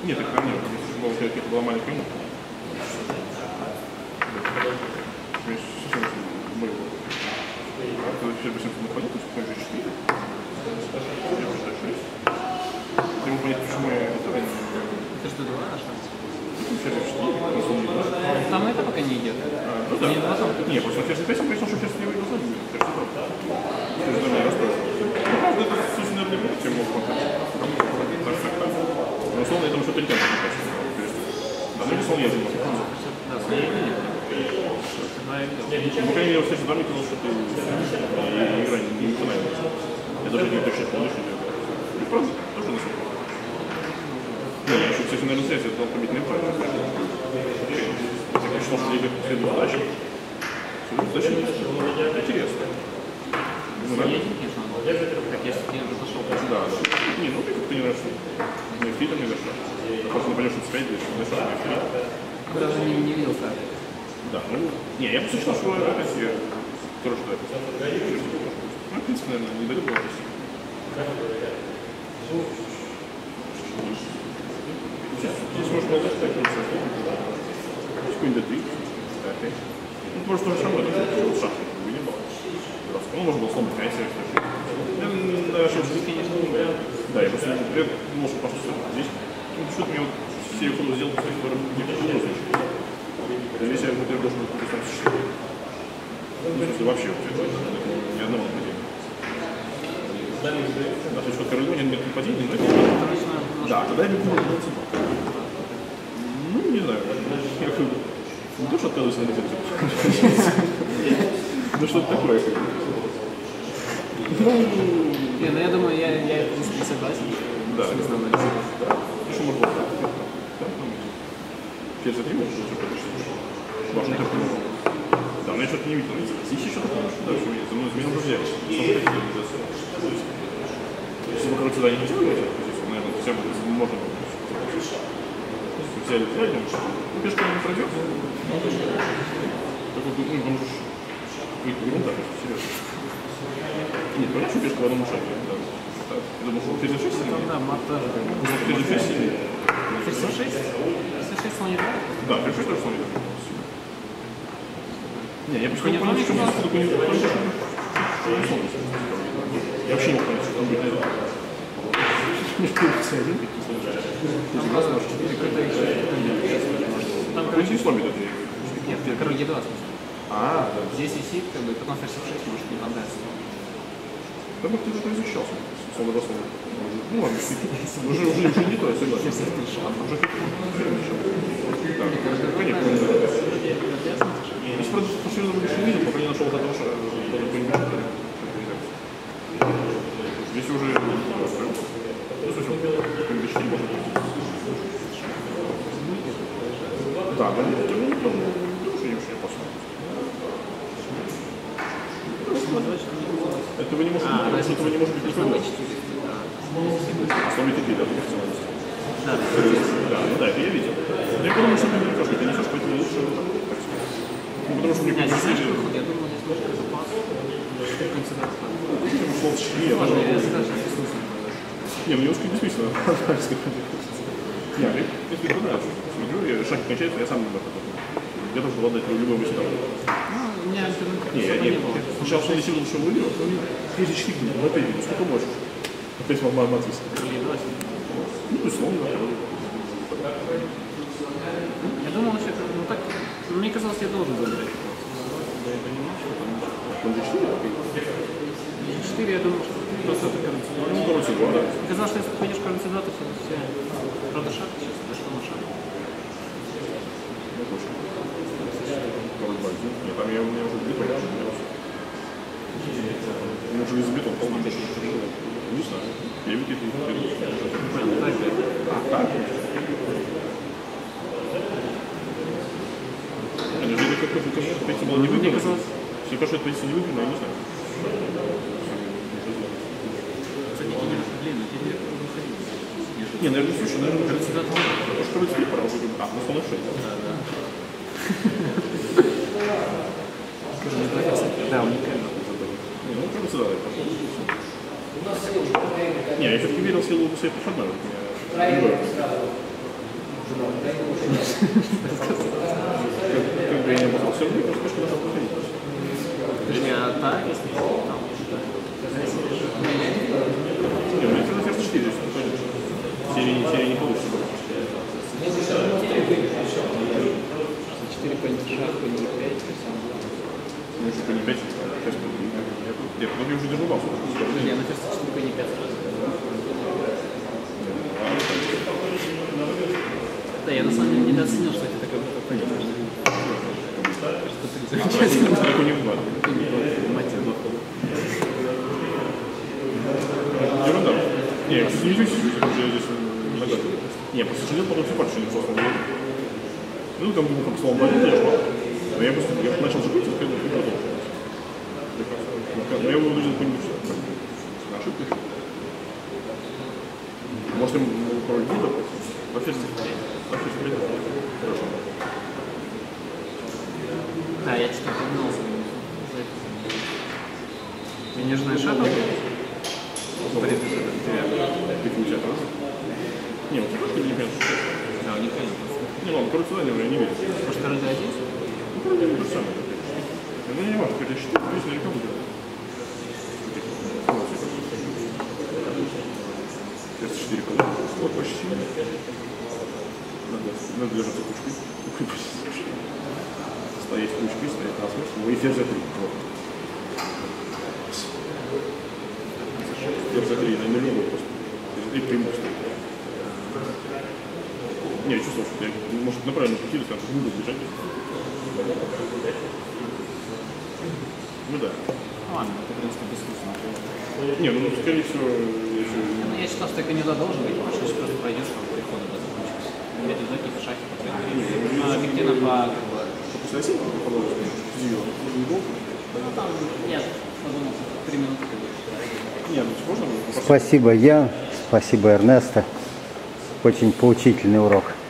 Нет, так там нет. Это была маленькая муха. Это вообще обычно находит, то есть тоже 4. Ты ему понять, почему я это не... Ты что, 2 нашел? Там это пока не идет. Ну да. Не, просто честно, песен, конечно, что сейчас не выйдет за ними. Ты что там? Ты же меня расстроил. Ну, правда, это слушай, наверное, не будет, чем мог показать. Но условно, я думаю, что ты не кажешь, не кажешь. Да, ну, условно, я думаю. Да, я видел. Ну, по крайней мере, в следующем доме сказал, что ты игра не начинается. Я даже не точно помню, что делать. Ну, правда, тоже на самом деле. Не, я еще, кстати, наверное, связь это победный парень. Я считал, что игры следует удачи. Следует удачи интересно. Ну, да. Так, если ты уже зашел. Да, да. Не, ну ты как-то не зашел. На эфире там не зашел. Просто на пойдешь отскать, если не зашел на эфире. Даже не видел как. Да, ну, не, я просто считал, что опять я тоже что это. Ну, в принципе, наверное, не дойдет было России. Здесь можно положить такие какой-нибудь D3. Ну, просто то же самое, это шахматы, не было. Ну, можно было сломать кайсер, кстати. Я нашел, конечно, да, я просто думал, что просто здесь. Ну, что-то мне вот все ходы сделал, кстати, не получилось. Здесь я, например, должен быть там что. Ну, в смысле, вообще, ни одного нападения. Да, то есть вот королю нет нападений, но это... Да, тогда я бегу на типа. Ну, не знаю, не то, что отказываюсь на это. Ну, что-то такое. Не, ну я думаю, я в принципе согласен. Да. Ну, что можно было? Через это время уже подошли. Важно так много. Да, но я что-то не видел. Здесь еще такое, что да, все видится. Ну, изменил друзья. Если бы, короче, туда не делали, наверное, хотя бы можно было. Взяли среднюю, ну, пешка не пройдет. Так вот, ну, он же... Ерунда, серьезно. Нет, понятно, что пешка в одном шаге. Я думал, что ферзь 6 сильнее. Да, мат тоже. Ферзь 6 сильнее. Ферзь 6? Ферзь 6 слон не. Да, ферзь 6 тоже слон не. Не, я почему не понял, что мне такое не понял, что я вообще не понял, что там будет. Не вкурится один, какие слонжи. Там, короче, не сломит это. Нет, король Е2. Да. Здесь висит, как бы, потом ферзь 6 может не понравиться. Да как ты это изучал, слово до слова. Ну ладно, уже не то, я согласен. Уже конечно. Если, правда, фашизм больше не видел, пока не нашел вот этого какой-нибудь. Здесь уже... Ну, слушай, какой-нибудь щель может быть. Да, но это не опасно. Этого не может быть, потому что этого не может быть никакой. А сломить такие, да, профессионалисты. Да, ну да, это я видел. Я подумал, что ты не несешь, ты несешь, поэтому лучше так сказать. Ну, потому что мне кажется, что... Я думал, здесь тоже запас. Не, ну немножко бессмысленно. Нет, мне понравится. Смотрю, шаг кончается, я сам не могу. Я тоже владать любой мыслью. У меня альтернатива. Не, я сначала что не сильно что выиграл, а потом перед чтиком, ну опять видно, сколько можешь. Опять вам матвис. Ну, условно. Я думал, что это, ну так, мне казалось, я должен забрать. Да, я понимаю, что там. Он же 4? 4, я думал, что просто это короче. Ну, короче, да. Казалось, что если пойдешь короче, то все. Правда, шаг сейчас, дошло на шаг. Ну, точно. Нет, там я у меня уже бетон. У меня уже из бетона полный. Не знаю. Я ведь это не так. Они же как это пойти было не выгодно. Мне кажется, что это пойти не выгодно, я не знаю. Не, наверное, слушай, наверное, кажется, потому что короче, ты пора уже. А, на слон 6. Да, уникально. Ну, кажется, да. Не, я все-таки верил в силу своей проходной. Как бы я не обозвал, все равно просто надо проходить. Подожди, а та, если там, Не, у меня на сердце 4, если ты пойдешь. Серия не получится. 4 конь шаг, конь 5, Ну, еще конь 5, я потом уже держу бабу. я на ферзь 4 конь 5 сразу. Да, я на самом деле недооценил, что это такое понимаешь. Замечательно. Такой не вклад. Ерунда. Не, я просто не чувствую, что уже здесь нагадываю. Не, я просто сидел, потом все пальцы не просто было. Ну, там был как словом болит, я жмал. Но я просто начал жить, и продолжил. Но я его вынужден понимать, что на ошибку еще. Может, им король гида? Вообще, хорошо. Да, я что-то погнался. Я не знаю, шага. Ты получаешь раз? Не, вот ты не понимаешь. Да, не понял. Не, ладно, короче, я не верю. Может, король D1? Ну, короче, то же самое. Ну, не важно, хотя 4, то есть наверняка будет. Сейчас 4 колонны. Вот почти. Надо держаться кучкой. Стоять кучкой, стоять на смысл. И ферзь за 3. Вот. Ферзь за 3, на любой просто. Ферзь 3 преимущество. Не, я чувствовал, что я, может, на правильном пути, если я буду бежать. Ну да. Ладно, это, в принципе, бескусно. Не, ну, скорее всего, если... Ну, я считал, что ты не должен быть, потому что просто пройдешь, там, прихода до закончится. Метод заких в шахе, по крайней мере. Ну, объективно по... После осеннего, по-моему, Ну, там, нет, подумал, 3 минуты. Нет, ну, можно? Спасибо, Ян. Спасибо, Эрнесто. Очень поучительный урок.